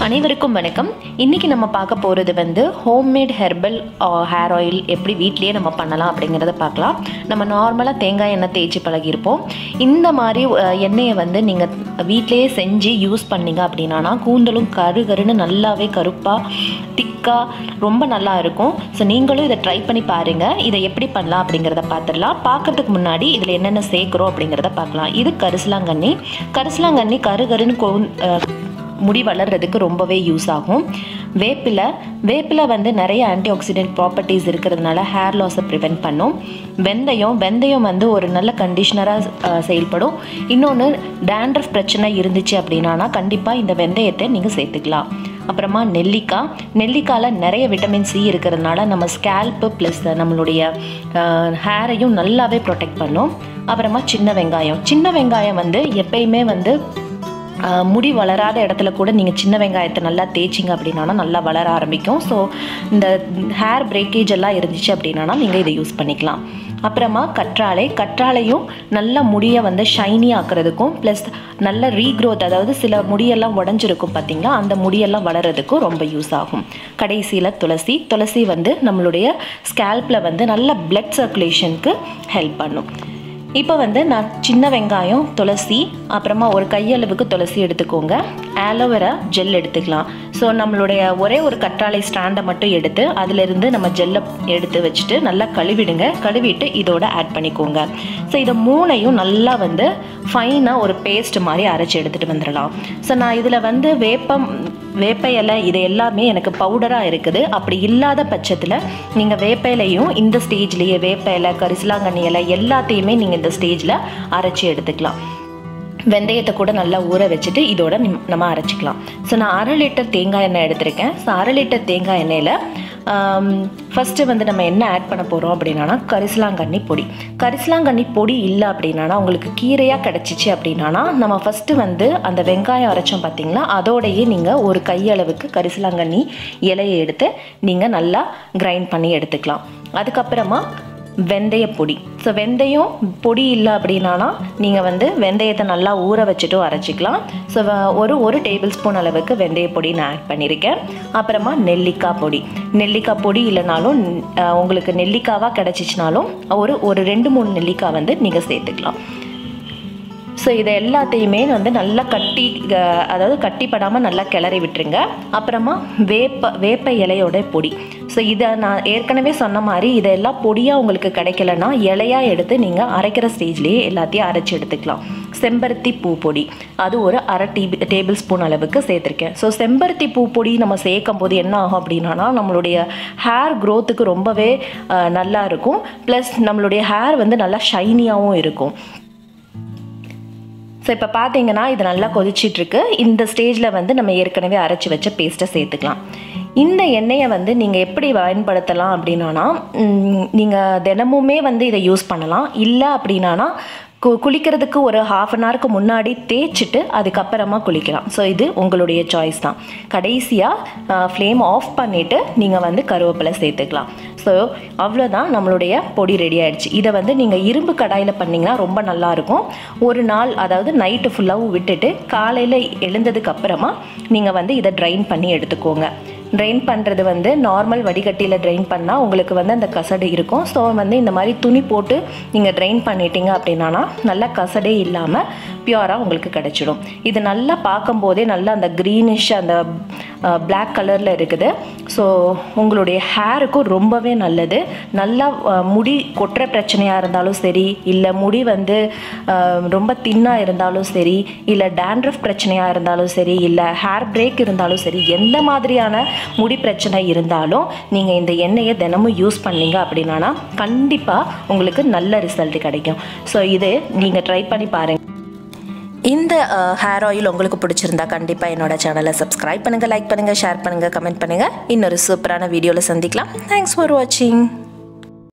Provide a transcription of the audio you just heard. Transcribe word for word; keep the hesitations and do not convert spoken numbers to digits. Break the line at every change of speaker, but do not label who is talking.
அனைவருக்கும் வணக்கம். இன்னைக்கு நம்ம பார்க்க போகிறது வந்து ஹோம்மேட் ஹெர்பல் ஹேர் ஆயில் எப்படி வீட்டிலேயே நம்ம பண்ணலாம் அப்படிங்கிறத பார்க்கலாம். நம்ம நார்மலாக தேங்காய் எண்ணெய் தேய்ச்சி பழகியிருப்போம். இந்த மாதிரி எண்ணெயை வந்து நீங்கள் வீட்டிலேயே செஞ்சு யூஸ் பண்ணிங்க அப்படின்னா கூந்தலும் கரு கருன்னு நல்லாவே கருப்பாக திக்காக ரொம்ப நல்லா இருக்கும். ஸோ நீங்களும் இதை ட்ரை பண்ணி பாருங்கள். இதை எப்படி பண்ணலாம் அப்படிங்கிறத பார்த்துடலாம். பார்க்கறதுக்கு முன்னாடி இதில் என்னென்ன சேர்க்குறோம் அப்படிங்கிறத பார்க்கலாம். இது கரிசலாங்கண்ணி. கரிசலாங்கண்ணி கரு கருன்னு கோ முடி வளர்கிறதுக்கு ரொம்பவே யூஸ் ஆகும். வேப்பிலை வேப்பிலை வந்து நிறைய ஆன்டி ஆக்சிடென்ட் ப்ராப்பர்ட்டிஸ் இருக்கிறதுனால ஹேர் லாஸை ப்ரிவென்ட் பண்ணும். வெந்தயம் வெந்தயம் வந்து ஒரு நல்ல கண்டிஷ்னராக செயல்படும். இன்னொன்று dandruff பிரச்சனை இருந்துச்சு அப்படின்னா கண்டிப்பாக இந்த வெந்தயத்தை நீங்கள் சேர்த்துக்கலாம். அப்புறமா நெல்லிக்காய் நெல்லிக்காயில் நிறைய விட்டமின் சி இருக்கிறதுனால நம்ம ஸ்கேல்ப்பு ப்ளஸ் நம்மளுடைய ஹேரையும் நல்லாவே ப்ரொடெக்ட் பண்ணும். அப்புறமா சின்ன வெங்காயம் சின்ன வெங்காயம் வந்து எப்பயுமே வந்து முடி வளராத இடத்துல கூட நீங்கள் சின்ன வெங்காயத்தை நல்லா தேய்ச்சிங்க அப்படின்னா நல்லா வளர ஆரம்பிக்கும். ஸோ இந்த ஹேர் பிரேக்கேஜ் எல்லாம் இருந்துச்சு அப்படின்னா நீங்கள் இதை யூஸ் பண்ணிக்கலாம். அப்புறமா கற்றாழை கற்றாழையும் நல்ல முடியை வந்து ஷைனி ஆக்கிறதுக்கும் ப்ளஸ் நல்ல ரீக்ரோத், அதாவது சில முடியெல்லாம் உடஞ்சிருக்கும் பார்த்தீங்களா, அந்த முடியெல்லாம் வளர்கிறதுக்கும் ரொம்ப யூஸ் ஆகும். கடைசியில் துளசி துளசி வந்து நம்மளுடைய ஸ்கேல்பில் வந்து நல்ல பிளட் சர்க்குலேஷனுக்கு ஹெல்ப் பண்ணும். இப்போ வந்து நான் சின்ன வெங்காயம், துளசி, அப்புறமா ஒரு கையளவுக்கு துளசி எடுத்துக்கோங்க. ஆலோவேரா ஜெல் எடுத்துக்கலாம். ஸோ நம்மளுடைய ஒரே ஒரு கற்றாழை ஸ்டாண்டை மட்டும் எடுத்து அதிலிருந்து நம்ம ஜெல்லை எடுத்து வச்சுட்டு நல்லா கழுவிடுங்க. கழுவிட்டு இதோட ஆட் பண்ணிக்கோங்க. ஸோ இதை மூணையும் நல்லா வந்து ஃபைனாக ஒரு பேஸ்ட் மாதிரி அரைச்சி எடுத்துகிட்டு வந்துடலாம். ஸோ நான் இதில் வந்து வேப்பம் வேப்ப இலை இது எல்லாமே எனக்கு பவுடராக இருக்குது. அப்படி இல்லாத பட்சத்தில் நீங்கள் வேப்ப இலையும் இந்த ஸ்டேஜ்லேயே வேப்ப இலை, கரிசலாங்கண்ணி இலை எல்லாத்தையுமே நீங்கள் இந்த ஸ்டேஜில் அரைச்சி எடுத்துக்கலாம். வெந்தயத்தை கூட நல்லா ஊற வச்சுட்டு இதோட நம்ம அரைச்சிக்கலாம். ஸோ நான் அரை லிட்டர் தேங்காய் எண்ணெய் எடுத்திருக்கேன். ஸோ அரை லிட்டர் தேங்காய் எண்ணெயில் ஃபஸ்ட்டு வந்து நம்ம என்ன ஆட் பண்ண போகிறோம் அப்படின்னா கரிசலாங்கண்ணி பொடி. கரிசலாங்கண்ணி பொடி இல்லை அப்படின்னா உங்களுக்கு கீரையாக கிடச்சிச்சு அப்படின்னா நம்ம ஃபஸ்ட்டு வந்து அந்த வெங்காயம் அரைச்சோம் பார்த்தீங்களா, அதோடையே நீங்கள் ஒரு கையளவுக்கு கரிசலாங்கண்ணி இலையை எடுத்து நீங்கள் நல்லா கிரைண்ட் பண்ணி எடுத்துக்கலாம். அதுக்கப்புறமா வெந்தய பொடி. ஸோ வெந்தயம் பொடி இல்லை அப்படின்னா நீங்கள் வந்து வெந்தயத்தை நல்லா ஊற வச்சுட்டும் அரைச்சிக்கலாம். ஸோ ஒரு ஒரு டேபிள் ஸ்பூன் அளவுக்கு வெந்தய பொடி நான் ஆட் பண்ணியிருக்கேன். அப்புறமா நெல்லிக்காய் பொடி. நெல்லிக்காய் பொடி இல்லைனாலும் உங்களுக்கு நெல்லிக்காவாக கிடச்சிச்சினாலும் ஒரு ஒரு ரெண்டு மூணு நெல்லிக்காய் வந்து நீங்கள் சேர்த்துக்கலாம். ஸோ இதை எல்லாத்தையுமே வந்து நல்லா கட்டி, அதாவது கட்டிப்படாமல் நல்லா கிளறி விட்டுருங்க. அப்புறமா வேப்ப வேப்ப இலையோட பொடி. ஸோ இதை நான் ஏற்கனவே சொன்ன மாதிரி இதெல்லாம் பொடியாக உங்களுக்கு கிடைக்கலன்னா இலையாக எடுத்து நீங்கள் அரைக்கிற ஸ்டேஜ்லேயே எல்லாத்தையும் அரைச்சி எடுத்துக்கலாம். செம்பருத்தி பூ பொடி அது ஒரு அரை டீ டேபிள் ஸ்பூன் அளவுக்கு சேர்த்துருக்கேன். ஸோ செம்பருத்தி பூ பொடி நம்ம சேர்க்கும் போது என்ன ஆகும் அப்படின்னா நம்மளுடைய ஹேர் க்ரோத்துக்கு ரொம்பவே நல்லா இருக்கும். ப்ளஸ் நம்மளுடைய ஹேர் வந்து நல்லா ஷைனியாகவும் இருக்கும். ஸோ இப்போ பார்த்தீங்கன்னா இது நல்லா கொதிச்சிட்ருக்கு. இந்த ஸ்டேஜில் வந்து நம்ம ஏற்கனவே அரைச்சி வச்ச பேஸ்ட்டை சேர்த்துக்கலாம். இந்த எண்ணெயை வந்து நீங்கள் எப்படி பயன்படுத்தலாம் அப்படின்னா நீங்கள் தினமுமே வந்து இதை யூஸ் பண்ணலாம். இல்லை அப்படின்னா கு குளிக்கிறதுக்கு ஒரு ஹாஃப் அன் ஹவருக்கு முன்னாடி தேய்ச்சிட்டு அதுக்கப்புறமா குளிக்கலாம். ஸோ இது உங்களுடைய சாய்ஸ் தான். கடைசியாக ஃப்ளேம் ஆஃப் பண்ணிவிட்டு நீங்கள் வந்து கருவேப்பிலை சேர்த்துக்கலாம். ஸோ அவ்வளோதான், நம்மளுடைய பொடி ரெடி ஆகிடுச்சு. இதை வந்து நீங்கள் இரும்பு கடாயில் பண்ணிங்கன்னா ரொம்ப நல்லாயிருக்கும். ஒரு நாள், அதாவது நைட்டு ஃபுல்லாகவும் விட்டுட்டு காலையில் எழுந்ததுக்கப்புறமா நீங்கள் வந்து இதை ட்ரைன் பண்ணி எடுத்துக்கோங்க. ட்ரைன் பண்ணுறது வந்து நார்மல் வடிகட்டியில் ட்ரைன் பண்ணால் உங்களுக்கு வந்து அந்த கசடு இருக்கும். ஸோ வந்து இந்த மாதிரி துணி போட்டு நீங்கள் ட்ரைன் பண்ணிட்டீங்க அப்படின்னா நல்லா கசடே இல்லாமல் பியூராக உங்களுக்கு கிடச்சிடும். இது நல்லா பார்க்கும்போதே நல்லா அந்த க்ரீனிஷ் அந்த பிளாக் கலரில் இருக்குது. ஸோ உங்களுடைய ஹேருக்கும் ரொம்பவே நல்லது. நல்லா முடி கொட்டுற பிரச்சனையாக இருந்தாலும் சரி, இல்லை முடி வந்து ரொம்ப தின்னாக இருந்தாலும் சரி, இல்லை dandruff பிரச்சனையாக இருந்தாலும் சரி, இல்லை ஹேர் பிரேக் இருந்தாலும் சரி, எந்த மாதிரியான முடி பிரச்சனை இருந்தாலும் நீங்கள் இந்த எண்ணெயை தினமும் யூஸ் பண்ணீங்க அப்படின்னா கண்டிப்பாக உங்களுக்கு நல்ல ரிசல்ட் கிடைக்கும். ஸோ இது நீங்கள் ட்ரை பண்ணி பாருங்கள். இந்த ஹேர் ஆயில் உங்களுக்கு பிடிச்சிருந்தா கண்டிப்பாக என்னோட சேனலை சப்ஸ்கிரைப் பண்ணுங்கள், லைக் பண்ணுங்கள், ஷேர் பண்ணுங்கள், கமெண்ட் பண்ணுங்கள். இன்னொரு சூப்பரான வீடியோவில் சந்திக்கலாம். தேங்க்ஸ் ஃபார் வாட்சிங்.